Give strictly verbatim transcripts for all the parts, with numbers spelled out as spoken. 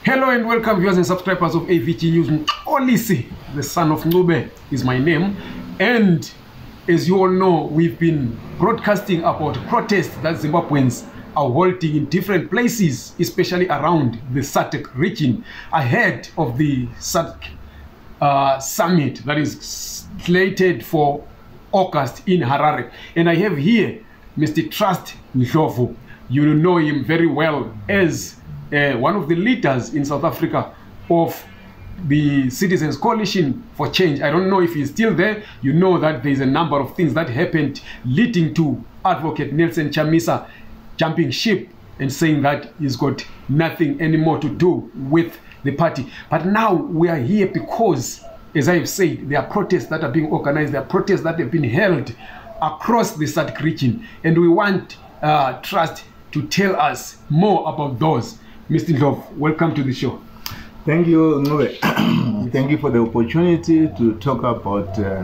Hello and welcome viewers and subscribers of A V G News. Olisi, the son of Ngube, is my name. And as you all know, we've been broadcasting about protests that Zimbabweans are holding in different places, especially around the S A D C region, ahead of the S A D C uh, summit that is slated for August in Harare. And I have here Mister Trust Ndlovu. You know him very well as uh, one of the leaders in South Africa of the Citizens Coalition for Change. I don't know if he's still there. You know that there's a number of things that happened leading to Advocate Nelson Chamisa jumping ship and saying that he's got nothing anymore to do with the party. But now we are here because, as I have said, there are protests that are being organized, there are protests that have been held across the S A D C region, and we want uh, Trust to tell us more about those. Mister Ndlovu, welcome to the show. Thank you, Ngube. Thank you for the opportunity to talk about uh,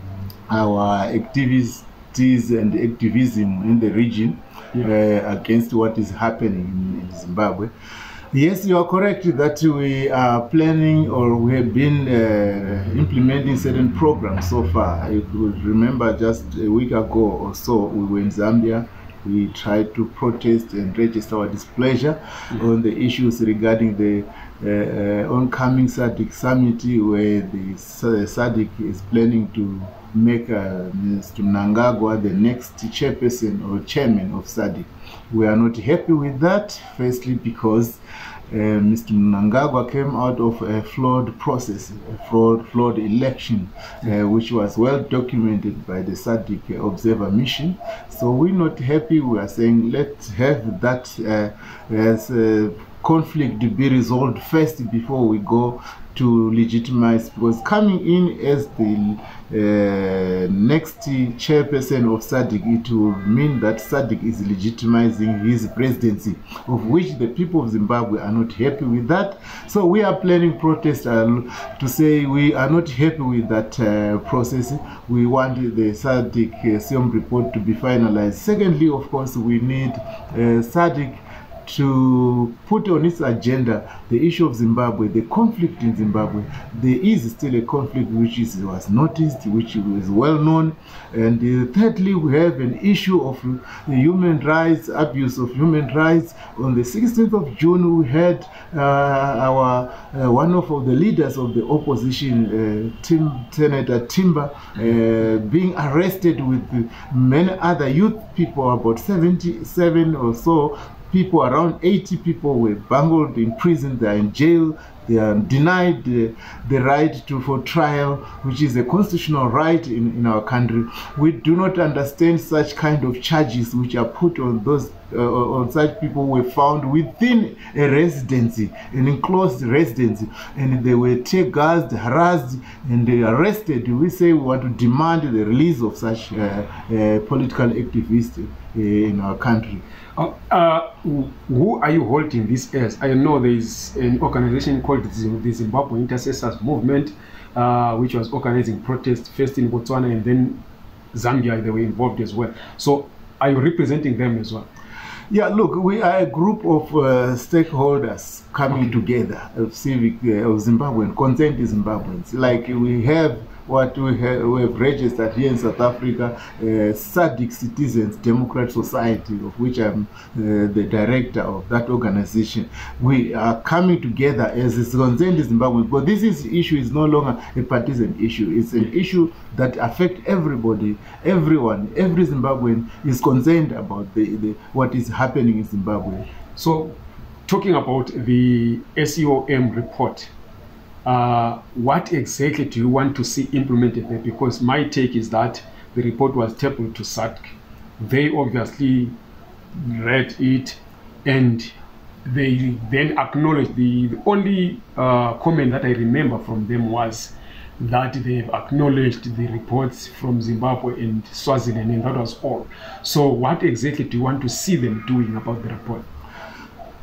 our activities and activism in the region yeah. uh, against what is happening in, in Zimbabwe. Yes, you are correct that we are planning, or we have been uh, implementing certain programs so far. You could remember just a week ago or so, we were in Zambia. We tried to protest and register our displeasure mm-hmm. on the issues regarding the uh, uh, oncoming S A D C summit, where the S A D C is planning to make uh, Mister Mnangagwa the next chairperson or chairman of S A D C. We are not happy with that, firstly because uh, Mister Mnangagwa came out of a flawed process, a flawed, flawed election, uh, which was well documented by the S A D C Observer Mission. So we're not happy. We are saying let's have that uh, as a conflict to be resolved first before we go to legitimize, because coming in as the uh, next chairperson of S A D C, it will mean that S A D C is legitimizing his presidency, of which the people of Zimbabwe are not happy with that. So we are planning protest uh, to say we are not happy with that uh, process. We want the S A D C uh, SIOM report to be finalized. Secondly, of course, we need uh, S A D C to put on its agenda the issue of Zimbabwe, the conflict in Zimbabwe. There is still a conflict which is, was noticed, which is well known. And uh, thirdly, we have an issue of uh, human rights, abuse of human rights. On the sixteenth of June, we had uh, our uh, one of the leaders of the opposition, uh, Tim, Senator Timber, uh, being arrested with many other youth people, about seventy-seven or so. People, around eighty people were bungled in prison. They are in jail. They are denied the, the right to for trial, which is a constitutional right in, in our country. We do not understand such kind of charges which are put on those uh, on such people who were found within a residency, an enclosed residency, and they were tear gassed, harassed, and they arrested. We say we want to demand the release of such uh, uh, political activists uh, in our country. Uh, uh, who are you holding this as? I know there is an organization called the Zimbabwe Intercessors Movement, uh, which was organizing protests first in Botswana and then Zambia. They were involved as well. So are you representing them as well? Yeah, look, we are a group of uh, stakeholders coming okay. together of civic, uh, of Zimbabwean, concerned Zimbabweans. Like we have what we have, we have registered here in South Africa, uh, S A D C Citizens Democratic Society, of which I'm uh, the director of that organization. We are coming together as is concerned Zimbabwe, but this is, issue is no longer a partisan issue. It's an issue that affects everybody, everyone, every Zimbabwean is concerned about the, the what is happening in Zimbabwe. So, talking about the SIOM report, Uh, what exactly do you want to see implemented there? Because my take is that the report was tabled to S A D C. They obviously read it and they then acknowledged. The, the only uh, comment that I remember from them was that they've acknowledged the reports from Zimbabwe and Swaziland, and that was all. So what exactly do you want to see them doing about the report?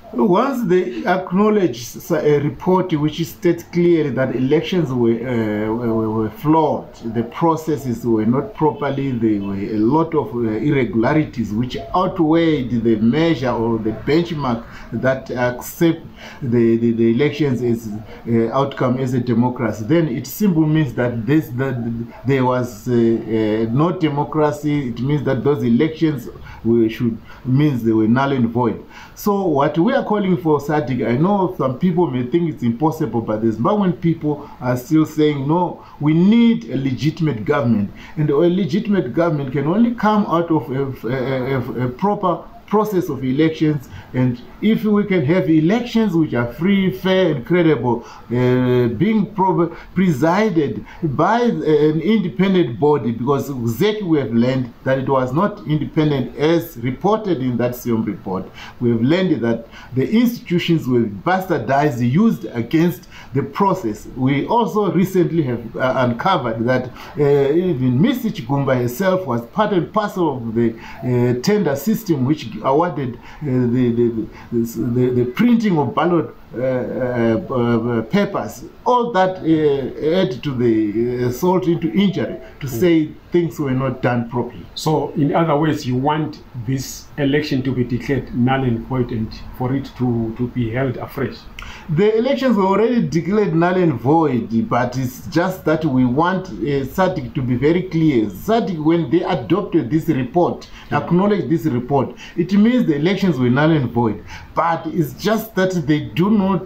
Once they acknowledge a report which states clearly that elections were, uh, were, were flawed, the processes were not properly, there were a lot of uh, irregularities which outweighed the measure or the benchmark that accept the, the, the elections as uh, outcome as a democracy, then it simply means that this that there was uh, uh, no democracy. It means that those elections we should means they were null and void. So what we are calling for S A D C, I know some people may think it's impossible, but the Zimbabwean people are still saying no, we need a legitimate government, and a legitimate government can only come out of a, a, a, a proper process of elections. And if we can have elections which are free, fair and credible, uh, being presided by an independent body, because exactly we have learned that it was not independent as reported in that same report. We have learned that the institutions were bastardized, used against the process. We also recently have uh, uncovered that uh, even Missus Chigumba herself was part and parcel of the uh, tender system which awarded uh, the, the, the, the, the printing of ballot uh, uh, uh, papers. All that uh, add to the uh, salt into injury to say things were not done properly. So, in other words, you want this election to be declared null and void and for it to, to be held afresh? The elections were already declared null and void, but it's just that we want uh, S A D C to be very clear. S A D C, when they adopted this report, yeah. acknowledged this report, it means the elections were null and void. But it's just that they do not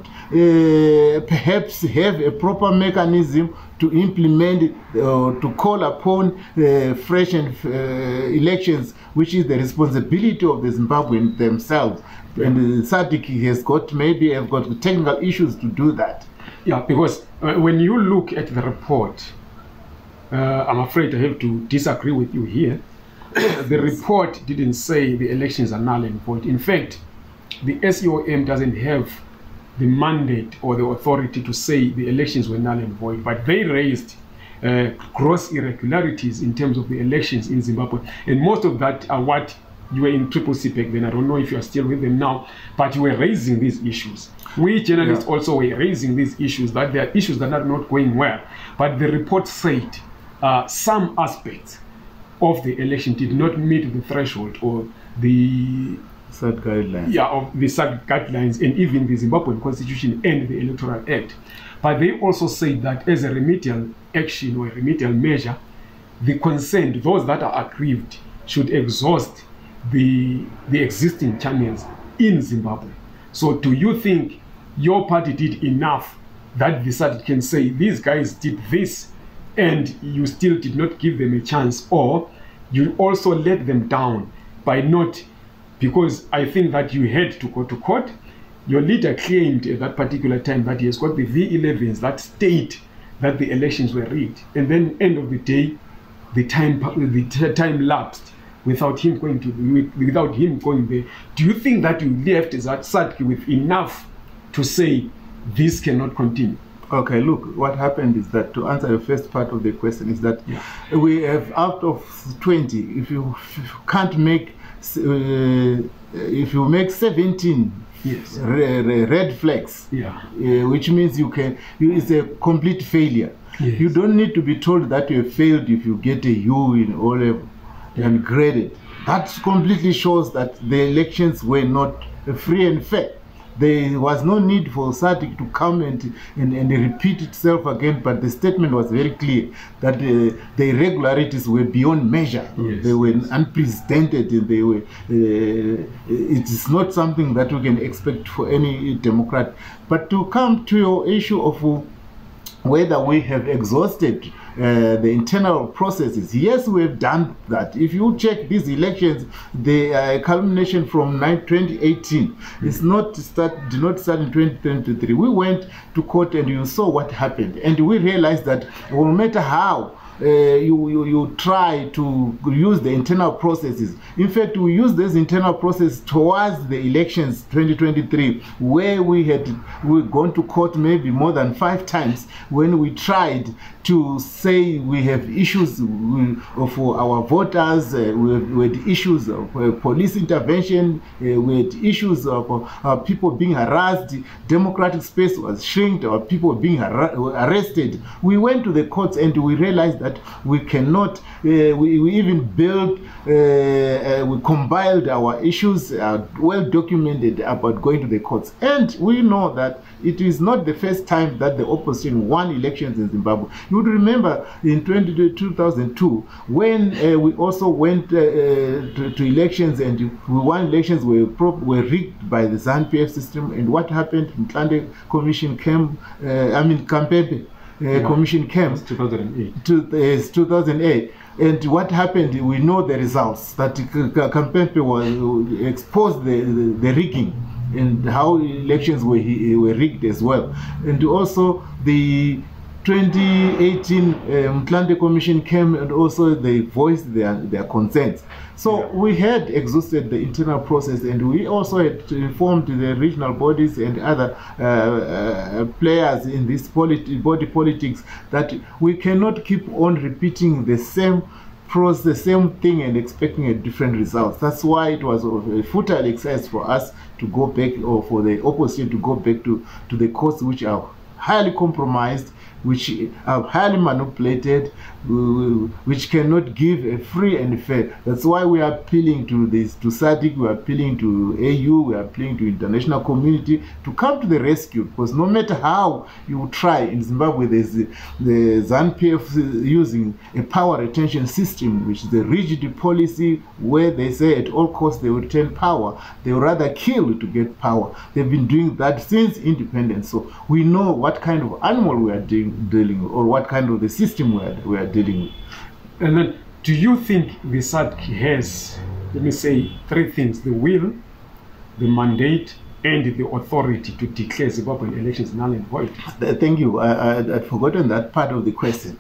uh, perhaps have a proper mechanism to implement, uh, to call upon uh, fresh and uh, elections, which is the responsibility of the Zimbabweans themselves. And the S A D C has got, maybe have got technical issues to do that. Yeah, because uh, when you look at the report, uh, I'm afraid I have to disagree with you here. The report didn't say the elections are null and void. In fact, the S E O M doesn't have the mandate or the authority to say the elections were null and void, but they raised uh, gross irregularities in terms of the elections in Zimbabwe, and most of that are what you were in Triple C PEC then. I don't know if you are still with them now, but you were raising these issues. We journalists yeah. also were raising these issues, that there are issues that are not going well. But the report said uh, some aspects of the election did not meet the threshold or the S A D guidelines. Yeah, of the S A D guidelines and even the Zimbabwean Constitution and the Electoral Act. But they also said that as a remedial action or a remedial measure, the concerned, those that are aggrieved, should exhaust the the existing channels in Zimbabwe. So do you think your party did enough that the S A D can say these guys did this and you still did not give them a chance, or you also let them down by not, because I think that you had to go to court. Your leader claimed at that particular time that he has got the V elevens that state that the elections were rigged, and then end of the day the time the time lapsed without him going to without him going there. Do you think that you left as S A D C with enough to say this cannot continue? Okay, look, what happened is that, to answer the first part of the question, is that yeah. we have out of twenty, if you, if you can't make uh, if you make seventeen yes. re re red flags, yeah. uh, which means you can you, it's a complete failure. Yes. You don't need to be told that you have failed if you get a U in O level and graded. That completely shows that the elections were not free and fair. There was no need for S A D C to come and, and, and repeat itself again, but the statement was very clear that uh, the irregularities were beyond measure. Yes, they were yes. unprecedented, and they were. Uh, it is not something that we can expect for any democrat. But to come to your issue of uh, whether we have exhausted uh, the internal processes, yes, we have done that. If you check these elections, the uh, culmination from twenty eighteen, mm-hmm. it's not start, did not start in twenty twenty-three. We went to court and you saw what happened, and we realized that no matter how uh, you, you you try to use the internal processes. In fact, we use this internal process towards the elections twenty twenty-three, where we had we gone to court maybe more than five times when we tried to say we have issues for our voters, uh, we, have, we had issues of uh, police intervention, uh, we had issues of uh, people being harassed, democratic space was shrinked, or people being arrested. We went to the courts and we realized that we cannot, uh, we, we even built, uh, uh, we compiled our issues, uh, well documented about going to the courts. And we know that it is not the first time that the opposition won elections in Zimbabwe. You would remember in two thousand two, when uh, we also went uh, to, to elections and we won elections were, were rigged by the ZANU P F system. And what happened? Mtlande Commission came, uh, I mean, Kampepe uh, yeah. Commission came. two thousand eight. To, uh, two thousand eight. And what happened, we know the results, that Kampepe was exposed the, the, the rigging and how elections were, were rigged as well. And also the twenty eighteen uh, Mtlande Commission came and also they voiced their, their concerns. So yeah. we had exhausted the internal process, and we also had informed the regional bodies and other uh, uh, players in this politi body politics that we cannot keep on repeating the same process, the same thing and expecting a different result. That's why it was a futile exercise for us to go back, or for the opposition to go back to, to the courts, which are highly compromised, which are highly manipulated, which cannot give a free and fair. That's why we are appealing to this, to S A D C, we are appealing to A U, we are appealing to international community to come to the rescue, because no matter how you try in Zimbabwe, there's the, the ZANU P F using a power retention system, which is a rigid policy where they say at all costs they will retain power. They would rather kill to get power. They've been doing that since independence. So we know what kind of animal we are dealing dealing with, or what kind of the system we are, we are dealing with. And then, do you think the S A D C has, let me say, three things: the will, the mandate, and the authority to declare Zimbabwean elections null and void? Thank you. I, I, I'd forgotten that part of the question.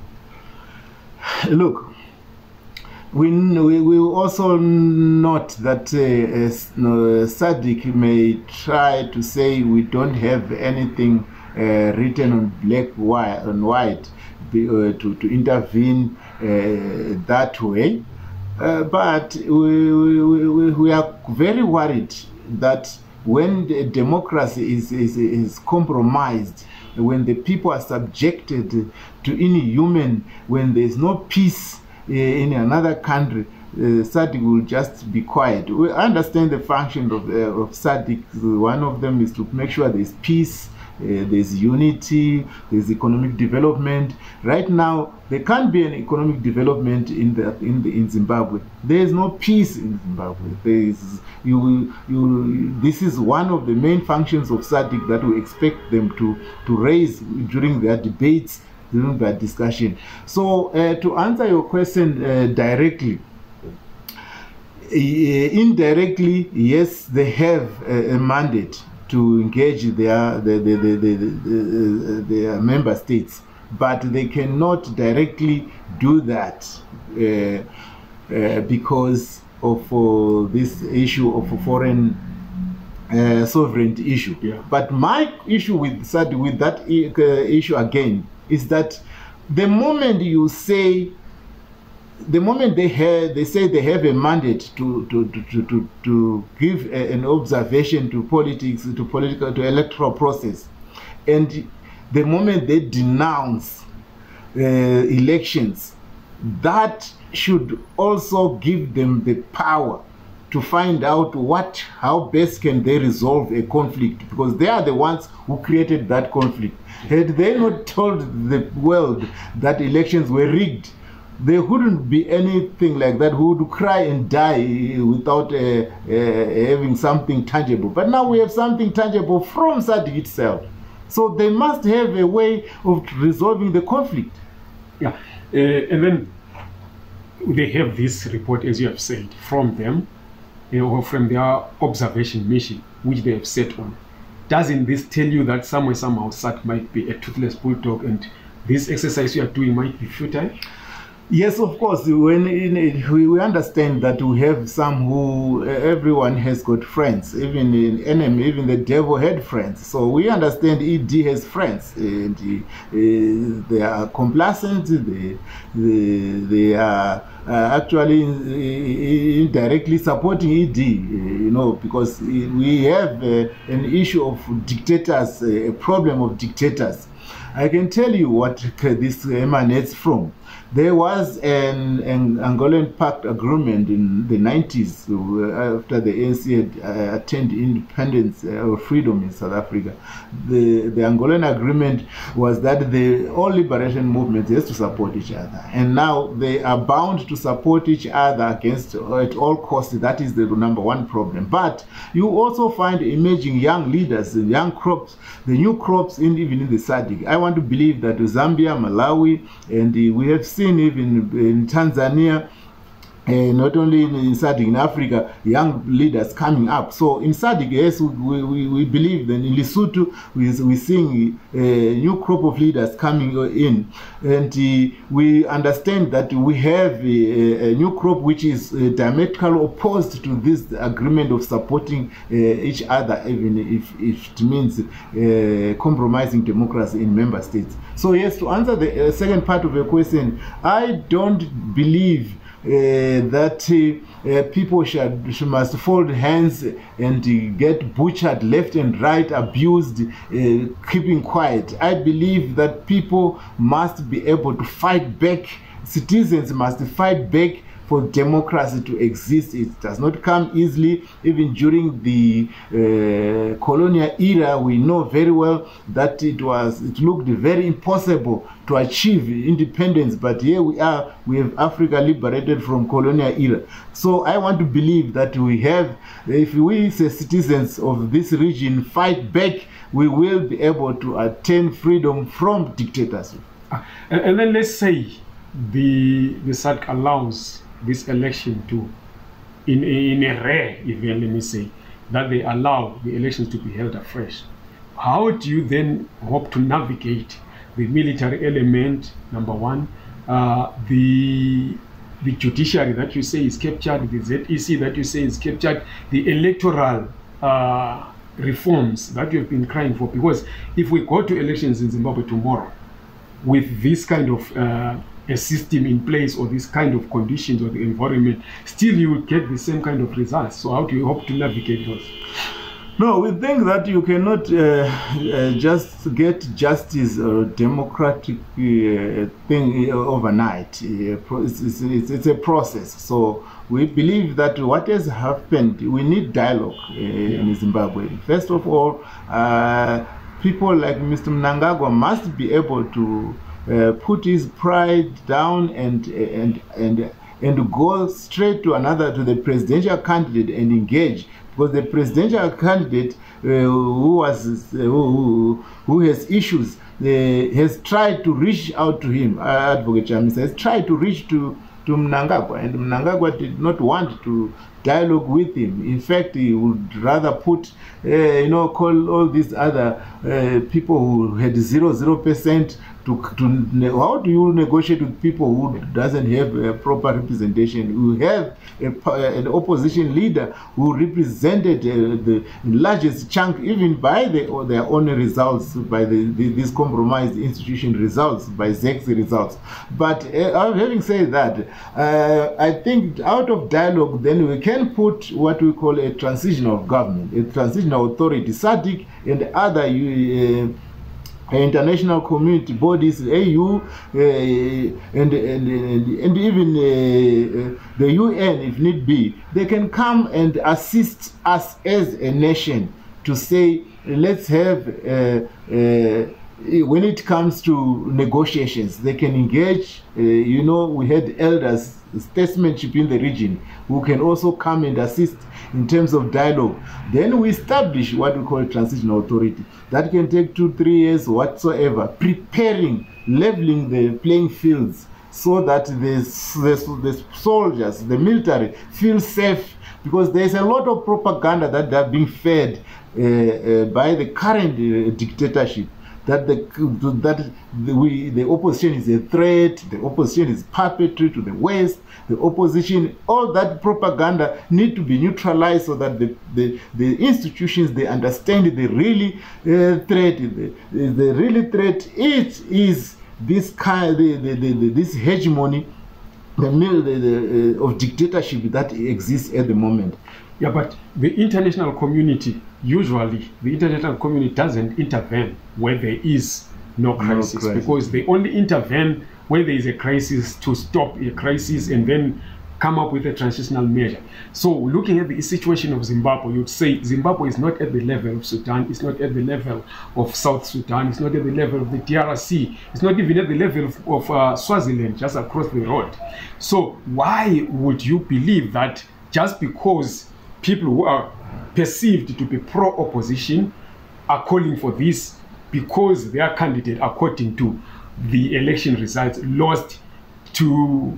Look, we, we, we also note that uh, uh, S A D C may try to say we don't have anything Uh, written on black white on white be, uh, to, to intervene uh, that way, uh, but we, we, we are very worried that when the democracy is, is, is compromised, when the people are subjected to inhuman, when there is no peace uh, in another country, Uh, S A D C will just be quiet. We understand the function of, uh, of S A D C. One of them is to make sure there is peace, uh, there's unity, there's economic development. Right now, there can't be an economic development in the in the in Zimbabwe. There is no peace in Zimbabwe. There is you you. This is one of the main functions of S A D C that we expect them to to raise during their debates, during their discussion. So, uh, to answer your question uh, directly. Uh, indirectly, yes, they have a, a mandate to engage their the, the, the, the, the, their member states, but they cannot directly do that uh, uh, because of uh, this issue of a foreign uh, sovereignty issue. Yeah. But my issue with S A D C, with that uh, issue again, is that the moment you say The moment they have, they say they have a mandate to to to to to give a, an observation to politics, to political, to electoral process, and the moment they denounce uh, elections, that should also give them the power to find out what, how best can they resolve a conflict, because they are the ones who created that conflict. Had they not told the world that elections were rigged, there wouldn't be anything like that. Who would cry and die without uh, uh, having something tangible. But now we have something tangible from S A D C itself. So they must have a way of resolving the conflict. Yeah, uh, and then they have this report, as you have said, from them, uh, or from their observation mission, which they have set on. Doesn't this tell you that somewhere, somehow, S A D C might be a toothless bulldog, and this exercise you are doing might be futile? Yes, of course. When in it, we, we understand that we have some who uh, everyone has got friends, even in enemy, even the devil had friends. So we understand E D has friends, and uh, they are complacent. They they, they are uh, actually indirectly supporting E D. Uh, you know, because we have uh, an issue of dictators, a problem of dictators. I can tell you what this emanates from. There was an, an Angolan Pact agreement in the nineties uh, after the A N C had uh, attained independence uh, or freedom in South Africa. The, the Angolan agreement was that the all liberation movements has to support each other, and now they are bound to support each other against uh, at all costs. That is the number one problem. But you also find emerging young leaders, young crops, the new crops in even in the S A D C. I want to believe that Zambia, Malawi, and uh, we have seen even in Tanzania, uh, not only in, in S A D C, in Africa, young leaders coming up. So in S A D C, yes, we, we, we believe that in Lesotho, we, we're seeing a new crop of leaders coming in. And uh, we understand that we have a, a new crop which is uh, diametrically opposed to this agreement of supporting uh, each other, even if, if it means uh, compromising democracy in member states. So yes, to answer the uh, second part of your question, I don't believe Uh, that uh, uh, people should, should must fold hands and uh, get butchered left and right, abused, uh, keeping quiet. I believe that people must be able to fight back. Citizens must fight back for democracy to exist. It does not come easily. Even during the uh, colonial era, we know very well that it was, it looked very impossible to achieve independence, but here we are, we have Africa liberated from colonial era. So I want to believe that we have, if we as citizens of this region fight back, we will be able to attain freedom from dictatorship. Uh, and, and then let's say the, the S A D C allows this election to, in, in a rare event, let me say, that they allow the elections to be held afresh. How do you then hope to navigate the military element, number one, uh, the, the judiciary that you say is captured, the Z E C that you say is captured, the electoral uh, reforms that you have been crying for? Because if we go to elections in Zimbabwe tomorrow with this kind of uh, a system in place, or this kind of conditions or the environment, still you will get the same kind of results. So how do you hope to navigate those? No, we think that you cannot uh, uh, just get justice or democratic uh, thing overnight. It's, it's, it's, it's a process. So we believe that what has happened, we need dialogue uh, yeah. in Zimbabwe. First of all, uh, people like Mister Mnangagwa must be able to uh, put his pride down and and and and go straight to another, to the presidential candidate, and engage. Because the presidential candidate uh, who was uh, who, who has issues uh, has tried to reach out to him. Uh, Advocate Chamisa has tried to reach to to Mnangagwa, and Mnangagwa did not want to dialogue with him. In fact, he would rather put, uh, you know, call all these other uh, people who had zero zero percent. To, to, how do you negotiate with people who doesn't have a proper representation? You have a, an opposition leader who represented uh, the largest chunk, even by the, or their own results, by the, the, these compromised institution results, by Z E C results. But uh, having said that, uh, I think out of dialogue, then we can put what we call a transitional government, a transitional authority, S A D C and other uh, international community bodies, A U, uh, and, and, and, and even uh, the U N, if need be. They can come and assist us as a nation to say, let's have, uh, uh, when it comes to negotiations, they can engage. Uh, you know, we had elders, statesmanship in the region, who can also come and assist in terms of dialogue. Then we establish what we call a transitional authority. That can take two, three years whatsoever, preparing, leveling the playing fields so that the, the, the soldiers, the military, feel safe, because there's a lot of propaganda that they're being fed uh, uh, by the current uh, dictatorship. that the that the, we the opposition is a threat, the opposition is puppetry to the West, the opposition, all that propaganda need to be neutralized so that the the, the institutions, they understand the really uh, threat, the, the really threat it is this kind the, the, the, the this hegemony the, the, the, uh, of dictatorship that exists at the moment. Yeah, but the international community, usually the international community doesn't intervene where there is no crisis, no crisis, because they only intervene when there is a crisis to stop a crisis and then come up with a transitional measure. So looking at the situation of Zimbabwe, you'd say Zimbabwe is not at the level of Sudan, it's not at the level of South Sudan, it's not at the level of the D R C, it's not even at the level of, of uh, Swaziland, just across the road. So why would you believe that just because people who are perceived to be pro-opposition are calling for this, because their candidate, according to the election results, lost to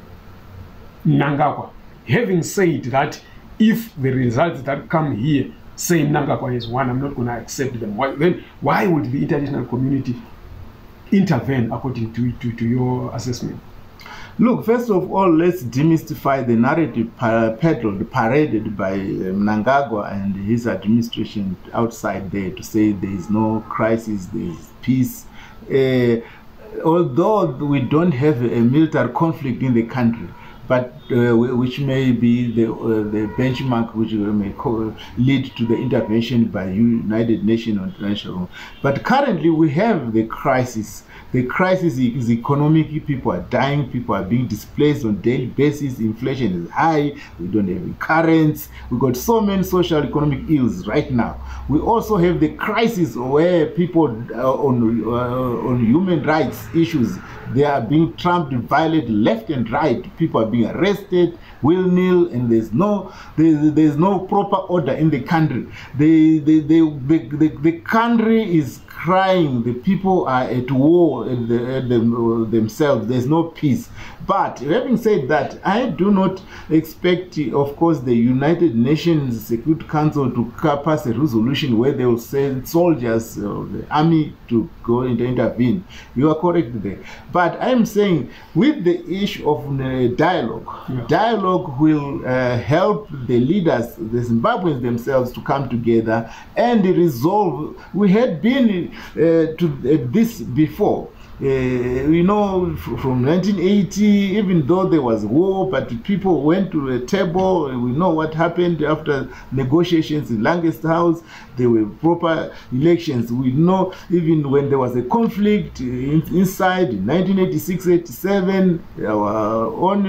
Mnangagwa? Having said that, if the results that come here say Mnangagwa is one, I'm not going to accept them. Why, then why would the international community intervene according to, to, to your assessment? Look, first of all, let's demystify the narrative peddled, paraded by Mnangagwa and his administration outside there to say there is no crisis, there is peace. Uh, although we don't have a military conflict in the country, but uh, which may be the, uh, the benchmark which may lead to the intervention by United Nations or international. But currently we have the crisis. The crisis is economic. People are dying. People are being displaced on a daily basis. Inflation is high. We don't have currents. We've got so many social economic ills right now. We also have the crisis where people uh, on, uh, on human rights issues, they are being trampled, violated left and right. People are being arrested will-nil, and there's no there's, there's no proper order in the country. The the, the, the, the, the country is crying. The people are at war at the, at the, uh, themselves. There's no peace. But having said that, I do not expect, of course, the United Nations Security Council to pass a resolution where they will send soldiers of the army to go and intervene. You are correct there. But I'm saying with the issue of uh, dialogue, yeah. dialogue will uh, help the leaders, the Zimbabweans themselves, to come together and resolve. We had been uh, to uh, this before. Uh, you know, from nineteen eighty, even though there was war, but people went to a table. We know what happened after negotiations in Longest House. There were proper elections. We know even when there was a conflict in, inside in nineteen eighty-six eighty-seven, our own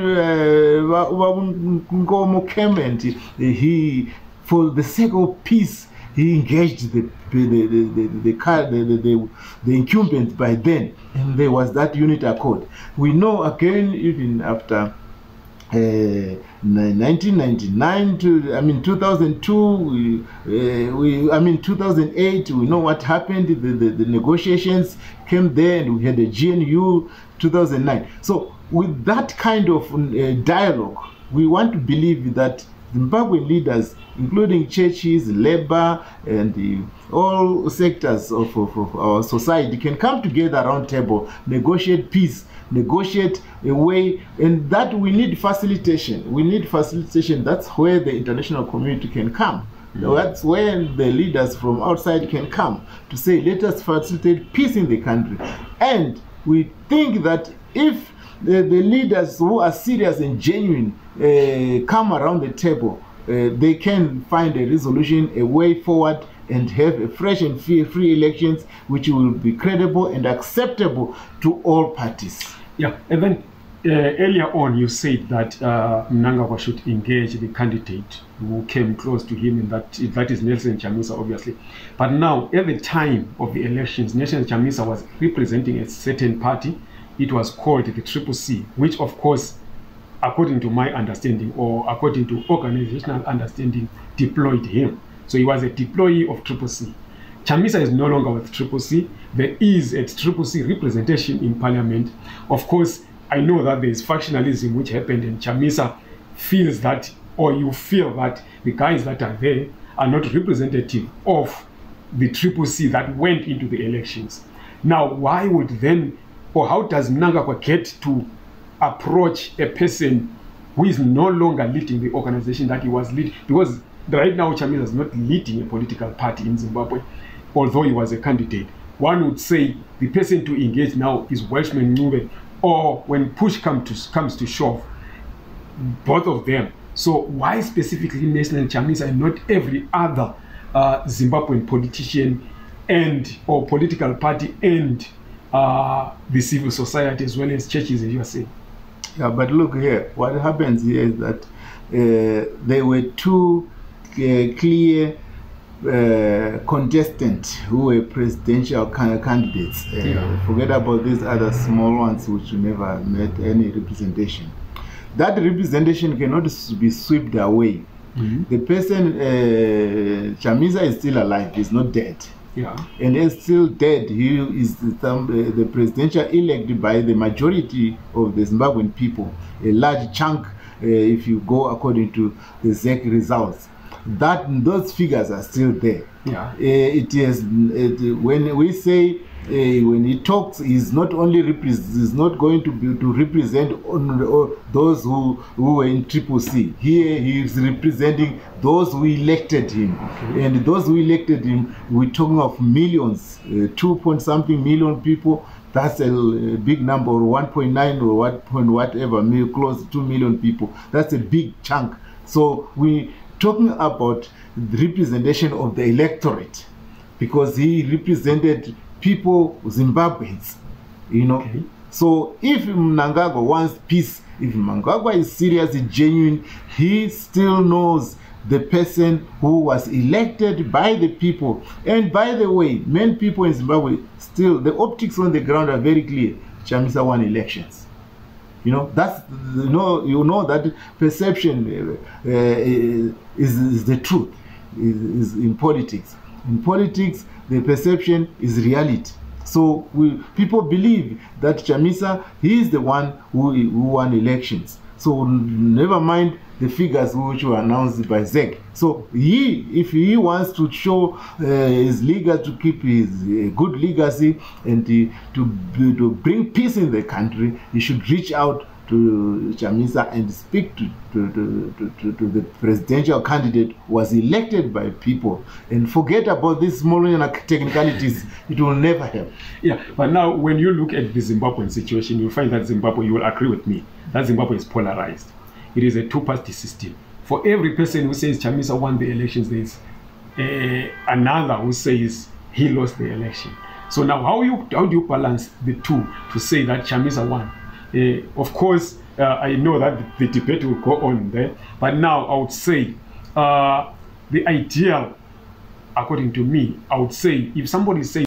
Nkomo came and he, for the sake of peace, he engaged the the the the the, the, the, the, the incumbent by then, and there was that unit accord. We know again, even after uh, nineteen ninety-nine to I mean two thousand two, we, uh, we I mean two thousand eight. We know what happened. The, the, the negotiations came there, and we had the G N U two thousand nine. So with that kind of uh, dialogue, we want to believe that Zimbabwean leaders, including churches, labor, and the, all sectors of, of, of our society, can come together around table, negotiate peace, negotiate a way, and that we need facilitation. We need facilitation. That's where the international community can come. Mm-hmm. That's where the leaders from outside can come to say, let us facilitate peace in the country. And we think that if the, the leaders who are serious and genuine uh, come around the table, uh, they can find a resolution, a way forward, and have a fresh and free, free elections which will be credible and acceptable to all parties. Yeah, and then uh, earlier on you said that uh, Mnangagwa should engage the candidate who came close to him, and that, that is Nelson Chamisa, obviously. But now, at the time of the elections, Nelson Chamisa was representing a certain party. It was called the Triple C, which of course, according to my understanding, or according to organizational understanding, deployed him. So he was a deployee of Triple C. Chamisa is no longer with Triple C. There is a Triple C representation in parliament. Of course, I know that there is factionalism which happened, and Chamisa feels that, or you feel that the guys that are there are not representative of the Triple C that went into the elections. Now, why would then, or how does Mnangagwa get to approach a person who is no longer leading the organization that he was leading? Because right now, Chamisa is not leading a political party in Zimbabwe, although he was a candidate. One would say the person to engage now is Welshman Ncube, or when push come to, comes to shove, both of them. So why specifically National Chamisa and not every other uh, Zimbabwean politician and or political party and uh, the civil society as well as churches, as you are saying? Yeah, but look here, what happens here is that uh, there were two uh, clear uh, contestants who were presidential candidates. Uh, yeah. Forget about these other small ones which never met any representation. That representation cannot be swept away. Mm-hmm. The person, uh, Chamisa, is still alive, he's not dead. Yeah. And he's still dead. He is the, uh, the presidential elected by the majority of the Zimbabwean people, a large chunk, uh, if you go according to the Z E C results. That those figures are still there. Yeah. Uh, it is it, when we say uh, when he talks, he's not only he's not going to be to represent on those who who were in Triple C. Here he is representing those who elected him, okay. And those who elected him, we're talking of millions, uh, two point something million people. That's a, a big number, or one point nine or what point whatever, close to two million people. That's a big chunk. So we. Talking about the representation of the electorate, because he represented people, Zimbabweans, you know. Okay. So if Mnangagwa wants peace, if Mnangagwa is serious, genuine, he still knows the person who was elected by the people. And by the way, many people in Zimbabwe, still, the optics on the ground are very clear. Chamisa won elections. You know, that's, you know, you know that perception uh, is, is the truth, is, is in politics. In politics, the perception is reality. So we, people believe that Chamisa, he is the one who, who won elections. So never mind the figures which were announced by Z E C. So he, if he wants to show uh, his legacy, to keep his uh, good legacy, and to, to, to bring peace in the country, he should reach out to Chamisa and speak to, to, to, to, to the presidential candidate who was elected by people, and forget about these small technicalities. It will never help. Yeah, but now when you look at the Zimbabwean situation, you'll find that Zimbabwe, you will agree with me, that Zimbabwe is polarized. It is a two-party system. For every person who says Chamisa won the elections, there is uh, another who says he lost the election. So now how, you, how do you balance the two to say that Chamisa won? Uh, of course, uh, I know that the, the debate will go on there, but now I would say uh, the ideal, according to me, I would say if somebody says